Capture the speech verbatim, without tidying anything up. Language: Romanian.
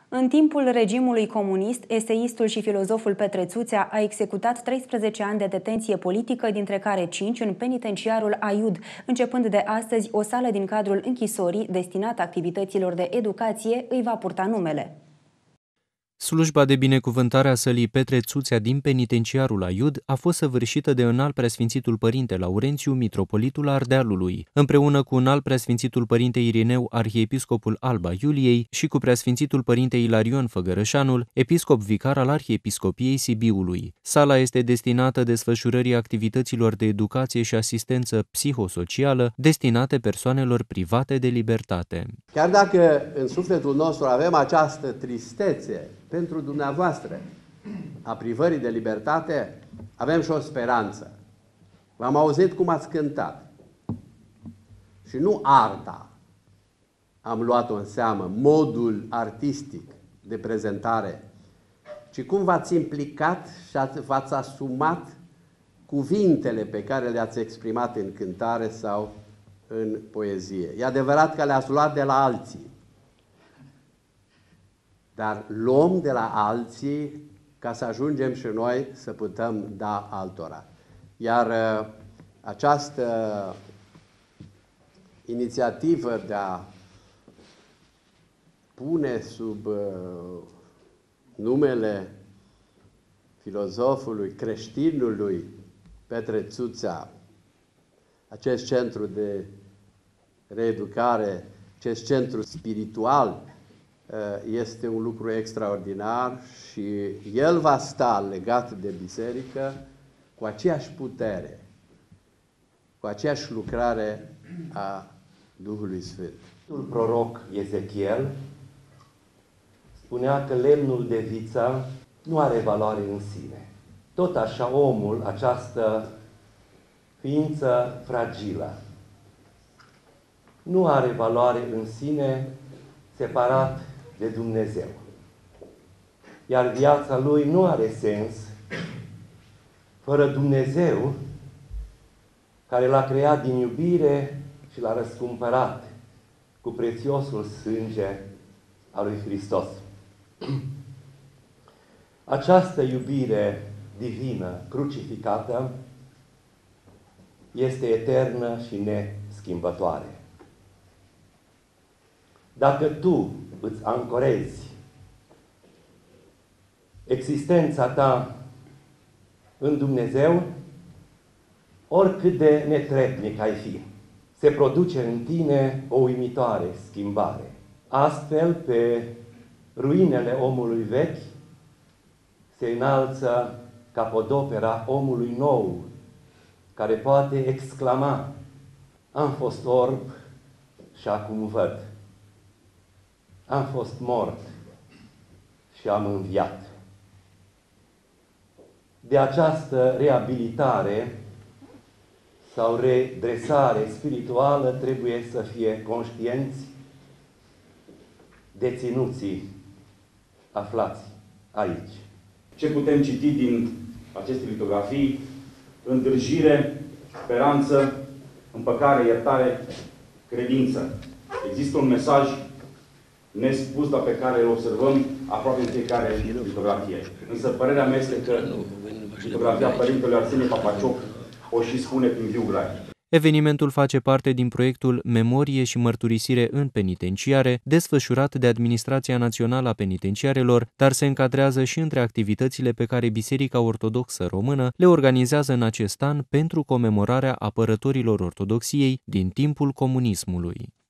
În timpul regimului comunist, eseistul și filozoful Petre Țuțea a executat treisprezece ani de detenție politică, dintre care cinci în penitenciarul Aiud. Începând de astăzi, o sală din cadrul închisorii, destinată activităților de educație, îi va purta numele. Slujba de binecuvântare a sălii Petre Țuțea din penitenciarul Aiud a fost săvârșită de înalt preasfințitul părinte Laurențiu, mitropolitul Ardealului, împreună cu înalt preasfințitul părinte Irineu, arhiepiscopul Alba Iuliei, și cu preasfințitul părinte Ilarion Făgărășanul, episcop vicar al Arhiepiscopiei Sibiului. Sala este destinată desfășurării activităților de educație și asistență psihosocială destinate persoanelor private de libertate. Chiar dacă în sufletul nostru avem această tristețe pentru dumneavoastră a privării de libertate, avem și o speranță. V-am auzit cum ați cântat. Și nu arta am luat-o în seamă, modul artistic de prezentare, ci cum v-ați implicat și v-ați asumat cuvintele pe care le-ați exprimat în cântare sau în poezie. E adevărat că le-ați luat de la alții, dar luăm de la alții ca să ajungem și noi să putem da altora. Iar uh, această inițiativă de a pune sub uh, numele filozofului, creștinului Petre Țuțea, acest centru de reeducare, acest centru spiritual, este un lucru extraordinar și el va sta legat de biserică cu aceeași putere, cu aceeași lucrare a Duhului Sfânt. Proroc Ezechiel spunea că lemnul de viță nu are valoare în sine. Tot așa omul, această ființă fragilă, nu are valoare în sine separat de Dumnezeu. Iar viața lui nu are sens fără Dumnezeu, care l-a creat din iubire și l-a răscumpărat cu prețiosul sânge al lui Hristos. Această iubire divină, crucificată, este eternă și neschimbătoare. Dacă tu îți ancorezi existența ta în Dumnezeu, oricât de netrebnic ai fi, se produce în tine o uimitoare schimbare. Astfel, pe ruinele omului vechi se înalță capodopera omului nou, care poate exclama: am fost orb și acum văd. Am fost mort și am înviat. De această reabilitare sau redresare spirituală trebuie să fie conștienți deținuții aflați aici. Ce putem citi din aceste litografii? Îndrăjire, speranță, împăcare, iertare, credință. Există un mesaj nespus, dar pe care îl observăm aproape în fiecare litografie. Însă părerea mea este că litografia Părintelui Arsenie Papacioc o și spune prin viu grai. Evenimentul face parte din proiectul Memorie și mărturisire în penitenciare, desfășurat de Administrația Națională a Penitenciarelor, dar se încadrează și între activitățile pe care Biserica Ortodoxă Română le organizează în acest an pentru comemorarea apărătorilor ortodoxiei din timpul comunismului.